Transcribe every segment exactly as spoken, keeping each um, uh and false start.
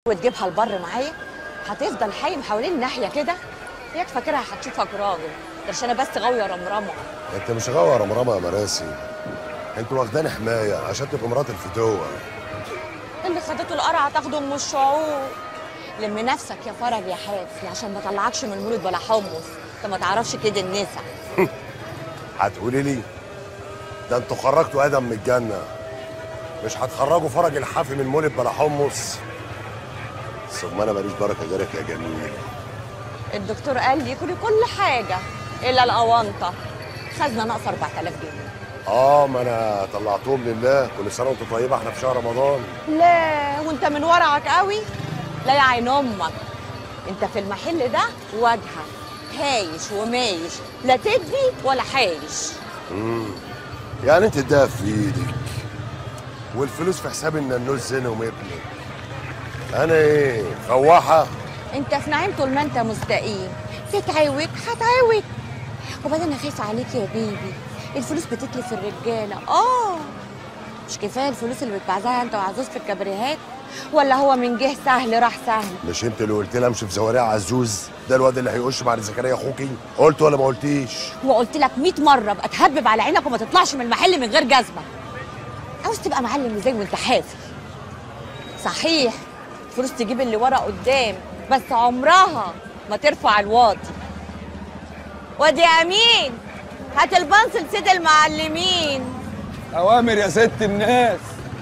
وتجيبها البر معايا هتفضل حايم حوالين الناحيه كده. ياك فاكرها هتشوفك راجل، مش انا بس غاويه رمرمه. انت مش غاويه رمرمه يا مراسي، انت واخداني حمايه عشان تبقى مرات الفتوه. اللي خدته القرعه تاخده ام الشعور. لم نفسك يا فرج يا حافي عشان ما طلعكش من المولد بلا حمص، انت ما تعرفش كده النسا. هتقولي لي ده انتوا خرجتوا ادم من الجنه، مش هتخرجوا فرج الحافي من المولد بلا حمص؟ ثم انا ماليش بركه غيرك يا جميل. الدكتور قال لي كلي كل حاجه الا الاونطه، خزنه ناقصه أربعة آلاف جنيه. اه ما انا طلعتهم لله، كل سنه وانت طيبه، احنا في شهر رمضان. لا وانت من ورعك قوي. لا يا عين امك، انت في المحل ده واجهه هايش ومايش، لا تدي ولا حايش. امم يعني انت اديها في ايدك والفلوس في حساب النانوس زينه ومبني. انا ايه فواحه؟ انت في نعيم طول ما انت مستقيم، تتعوج هتعوج. وبعدين انا خايفه عليك يا بيبي، الفلوس بتتلف الرجاله. اه مش كفايه الفلوس اللي بتبعزها انت وعزوز في الكبريهات؟ ولا هو من جه سهل راح سهل؟ مش انت اللي قلت لي امشي في زوارع عزوز؟ ده الواد اللي هيقش مع زكريا اخوكي، قلت ولا ما قلتيش؟ وقلت لك مية مره ابقى تهبب على عينك وما تطلعش من المحل من غير جزمه. عاوز تبقى معلم ازاي وانت حافي؟ صحيح الفلوس تجيب اللي ورا قدام، بس عمرها ما ترفع الواطي. وادي امين هات البنص لسيد المعلمين. اوامر يا ست الناس.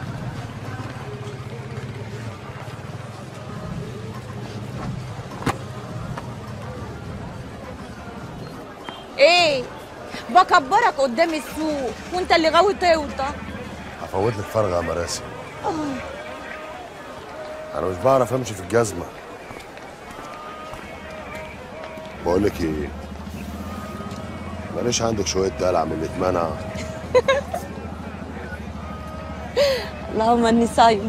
ايه بكبرك قدام السوق وانت اللي غاوي توطى. هفوت لك فرغه يا مراسي. انا مش بعرف امشي في الجزمه. بقول لك ايه، ماليش عندك شويه دلع من اللي اتمنع؟ اللهم اني صايمه.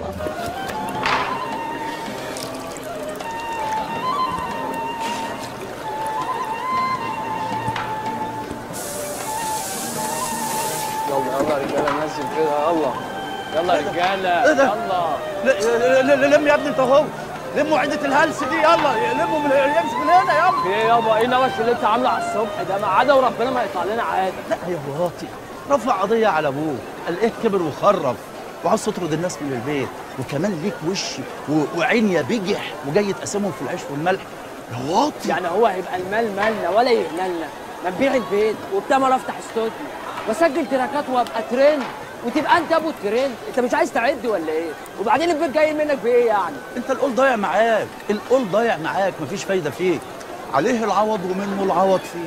يلا يلا يا رجاله نزل كده، يلا يلا يا رجاله يلا. لم يا ابني انت اهو، لموا عدة الهلس دي، يلا لموا من يمشي من هنا يلا. في ايه يابا؟ ايه نوش اللي انت عامله على الصبح ده؟ ما عدا وربنا ما يطلع لنا عاده. لا يا واطي، رفع قضية على ابوه، قال ايه كبر وخرف وعاوز تطرد الناس من البيت، وكمان ليك وش وعين يا بجح وجاي تقسمهم في العيش والملح يا واطي. يعني هو هيبقى المال مالنا ولا يهللنا؟ ما نبيع البيت وبتعمل افتح استوديو واسجل تراكات وابقى ترند وتبقى انت ابو الترند. انت مش عايز تعد ولا ايه؟ وبعدين البيت جاي منك بايه يعني؟ انت القول ضايع معاك، القول ضايع معاك، مفيش فايده فيك، عليه العوض ومنه العوض فيه.